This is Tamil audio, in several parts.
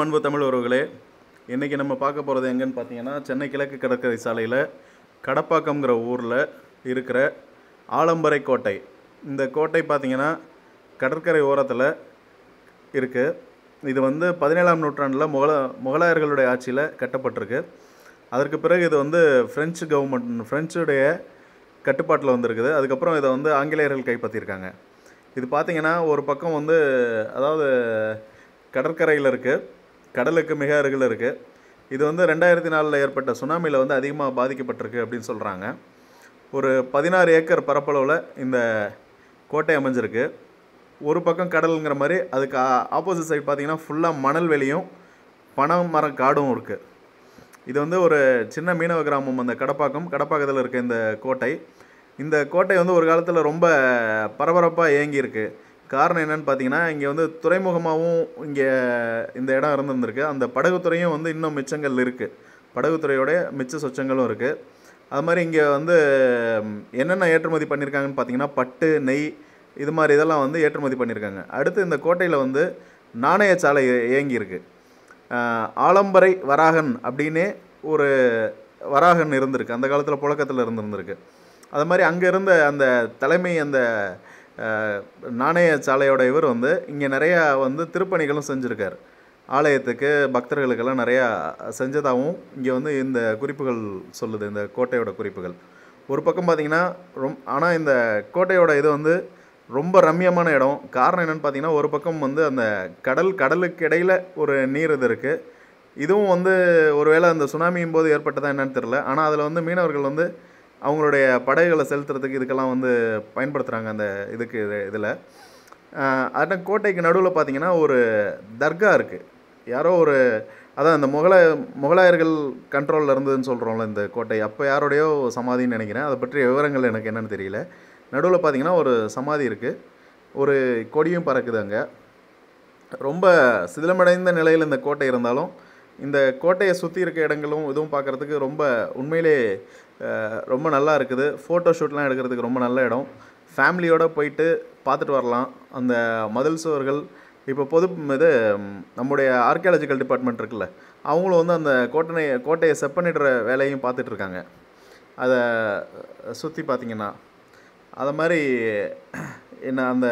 அன்பு தமிழ் உறவுகளே, இன்றைக்கி நம்ம பார்க்க போகிறது எங்கன்னு பார்த்தீங்கன்னா, சென்னை கிழக்கு கடற்கரை சாலையில் கடப்பாக்கம்ங்கிற ஊரில் இருக்கிற ஆலம்பரை கோட்டை. இந்த கோட்டை பார்த்திங்கன்னா கடற்கரை ஓரத்தில் இருக்குது. இது 17ஆம் நூற்றாண்டில் முகலாயர்களுடைய ஆட்சியில் கட்டப்பட்டிருக்கு. அதற்கு பிறகு இது ஃப்ரெஞ்சு கவர்மெண்ட் ஃப்ரெஞ்சுடைய கட்டுப்பாட்டில் வந்திருக்குது. அதுக்கப்புறம் இதை ஆங்கிலேயர்கள் கைப்பற்றியிருக்காங்க. இது பார்த்திங்கன்னா ஒரு பக்கம் அதாவது கடற்கரையில் இருக்குது, கடலுக்கு மிக அருகில் இருக்குது. இது 2004 ஏற்பட்ட சுனாமியில் அதிகமாக பாதிக்கப்பட்டிருக்கு அப்படின்னு சொல்கிறாங்க. ஒரு 16 ஏக்கர் பரப்பளவில் இந்த கோட்டை அமைஞ்சிருக்கு. ஒரு பக்கம் கடலுங்கிற மாதிரி, அதுக்கு ஆப்போசிட் சைடு பார்த்திங்கன்னா ஃபுல்லாக மணல் வெளியும் பனை மரம் காடும் இருக்குது. இது ஒரு சின்ன மீனவ கிராமம். அந்த கடப்பாக்கத்தில் இருக்க இந்த கோட்டை. இந்த கோட்டை ஒரு காலத்தில் ரொம்ப பரபரப்பாக இயங்கியிருக்கு. காரணம் என்னென்னு பார்த்தீங்கன்னா, இங்கே துறைமுகமாகவும் இங்கே இந்த இடம் இருந்திருக்கு. அந்த படகுத்துறையும் இன்னும் மிச்சங்கள் இருக்குது. படகுத்துறையோடைய மிச்ச சொச்சங்களும் இருக்குது. அது மாதிரி இங்கே என்னென்ன ஏற்றுமதி பண்ணியிருக்காங்கன்னு பார்த்தீங்கன்னா, பட்டு, நெய், இது மாதிரி இதெல்லாம் ஏற்றுமதி பண்ணியிருக்காங்க. அடுத்து இந்த கோட்டையில் நாணயச்சாலை இயங்கியிருக்கு. ஆலம்பரை வராகன் அப்படின்னே ஒரு வராகன் இருந்திருக்கு. அந்த காலத்தில் புழக்கத்தில் இருந்திருக்கு. அது மாதிரி அங்கே இருந்த அந்த தலைமை அந்த நாணய சாலையோட இவர் இங்கே நிறையா திருப்பணிகளும் செஞ்சுருக்கார். ஆலயத்துக்கு பக்தர்களுக்கெல்லாம் நிறையா செஞ்சதாகவும் இங்கே இந்த குறிப்புகள் சொல்லுது, இந்த கோட்டையோட குறிப்புகள். ஒரு பக்கம் பார்த்திங்கன்னா ஆனால் இந்த கோட்டையோட இது ரொம்ப ரம்மியமான இடம். காரணம் என்னென்னு பார்த்தீங்கன்னா, ஒரு பக்கம் அந்த கடலுக்கு இடையில் ஒரு நீர் இது இருக்குது. இதுவும் ஒருவேளை அந்த சுனாமியும் போது ஏற்பட்டதா என்னன்னு தெரில. ஆனால் அதில் மீனவர்கள் அவங்களுடைய படகுகளை செலுத்துறதுக்கு இதுக்கெல்லாம் பயன்படுத்துகிறாங்க. அந்த இதில் அந்த கோட்டைக்கு நடுவில் பார்த்திங்கன்னா ஒரு தர்கா இருக்குது. யாரோ அதான் அந்த முகலாயர்கள் கண்ட்ரோலில் இருந்ததுன்னு சொல்கிறோம்ல இந்த கோட்டை, அப்போ யாரோடையோ சமாதின்னு நினைக்கிறேன். அதை பற்றிய விவரங்கள் எனக்கு என்னென்னு தெரியல. நடுவில் பார்த்திங்கன்னா ஒரு சமாதி இருக்குது, ஒரு கொடியும் பறக்குது. அங்கே ரொம்ப சிதிலமடைந்த நிலையில் இந்த கோட்டை இருந்தாலும், இந்த கோட்டையை சுற்றி இருக்க இடங்களும் இதுவும் பார்க்குறதுக்கு ரொம்ப உண்மையிலே ரொம்ப நல்லா இருக்குது. ஃபோட்டோ ஷூட்லாம் எடுக்கிறதுக்கு ரொம்ப நல்ல இடம். ஃபேமிலியோடு போயிட்டு பார்த்துட்டு வரலாம். அந்த மதில் சுவர்கள் இப்போ இது நம்முடைய ஆர்கியாலஜிக்கல் டிபார்ட்மெண்ட் இருக்குல்ல, அவங்களும் அந்த கோட்டையை செப்பனிடுற வேலையும் பார்த்துட்ருக்காங்க. அதை சுற்றி பார்த்திங்கன்னா அதை மாதிரி என்ன அந்த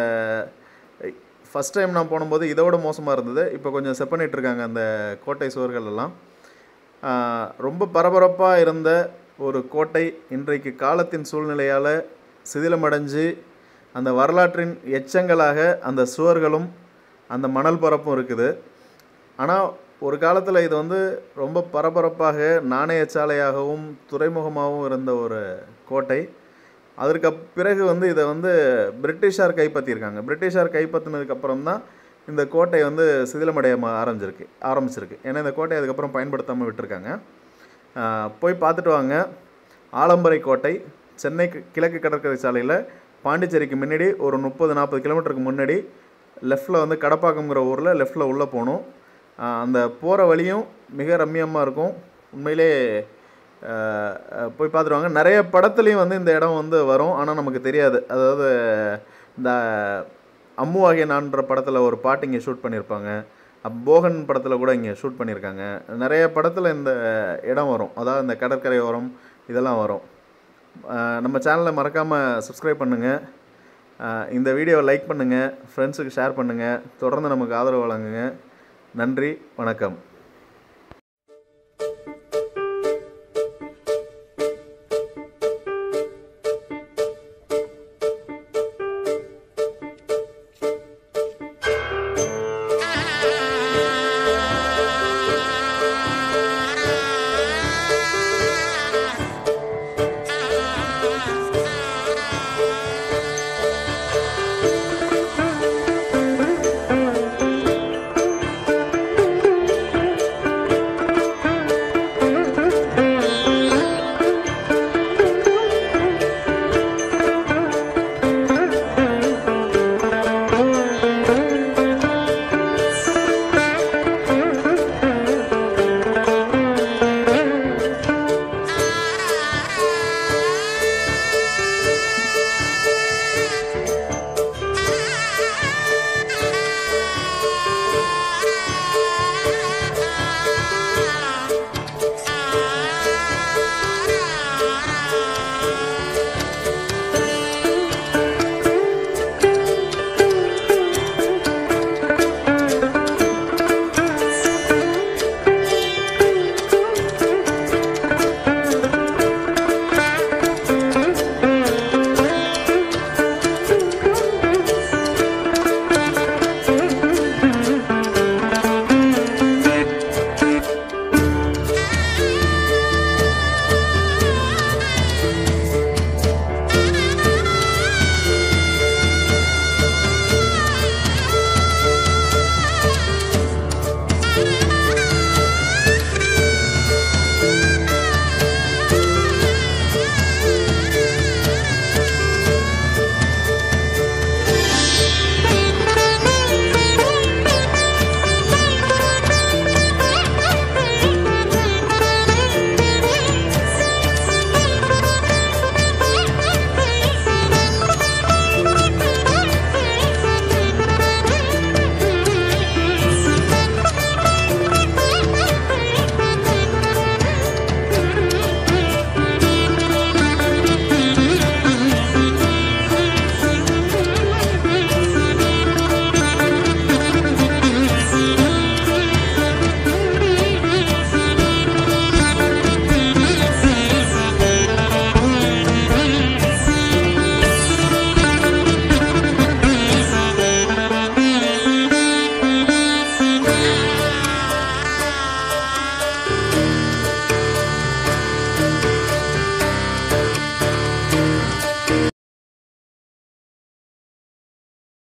ஃபஸ்ட் டைம் நான் போகும்போது இதோட மோசமாக இருந்தது. இப்போ கொஞ்சம் செப்பனிட்டுருக்காங்க அந்த கோட்டை சுவர்கள் எல்லாம். ரொம்ப பரபரப்பாக இருந்த ஒரு கோட்டை இன்றைக்கு காலத்தின் சூழ்நிலையால் சிதிலமடைஞ்சு அந்த வரலாற்றின் எச்சங்களாக அந்த சுவர்களும் அந்த மணல் பரப்பும் இருக்குது. ஆனால் ஒரு காலத்தில் இது ரொம்ப பரபரப்பாக நாணயச்சாலையாகவும் துறைமுகமாகவும் இருந்த ஒரு கோட்டை. அதற்கு பிறகு இதை பிரிட்டிஷார் கைப்பற்றியிருக்காங்க. பிரிட்டிஷார் கைப்பற்றினதுக்கப்புறம் தான் இந்த கோட்டை சிதிலமடைய ஆரம்பிச்சிருக்கு. ஏன்னா இந்த கோட்டை அதுக்கப்புறம் பயன்படுத்தாமல் விட்டுருக்காங்க. போய் பார்த்துட்டு வாங்க. ஆலம்பரை கோட்டை சென்னை கிழக்கு கடற்கரை சாலையில் பாண்டிச்சேரிக்கு முன்னாடி ஒரு 30-40 கிலோமீட்டருக்கு முன்னாடி லெஃப்டில் கடப்பாக்கம்ங்கிற ஊரில் லெஃப்டில் உள்ளே போகணும். அந்த போகிற வழியும் மிக ரம்மியமாக இருக்கும். உண்மையிலே போய் பார்த்துருவாங்க. நிறைய படத்துலேயும் இந்த இடம் வரும், ஆனால் நமக்கு தெரியாது. அதாவது இந்த அம்மு ஆகிய நான்ற படத்தில் ஒரு பாட்டு இங்கே ஷூட் பண்ணியிருப்பாங்க. போகன் படத்தில் கூட இங்கே ஷூட் பண்ணியிருக்காங்க. நிறைய படத்தில் இந்த இடம் வரும், அதாவது இந்த கடற்கரை ஓரம் இதெல்லாம் வரும். நம்ம சேனலை மறக்காமல் சப்ஸ்கிரைப் பண்ணுங்கள். இந்த வீடியோவை லைக் பண்ணுங்கள், ஃப்ரெண்ட்ஸுக்கு ஷேர் பண்ணுங்கள். தொடர்ந்து நமக்கு ஆதரவு வழங்குங்க. நன்றி, வணக்கம்.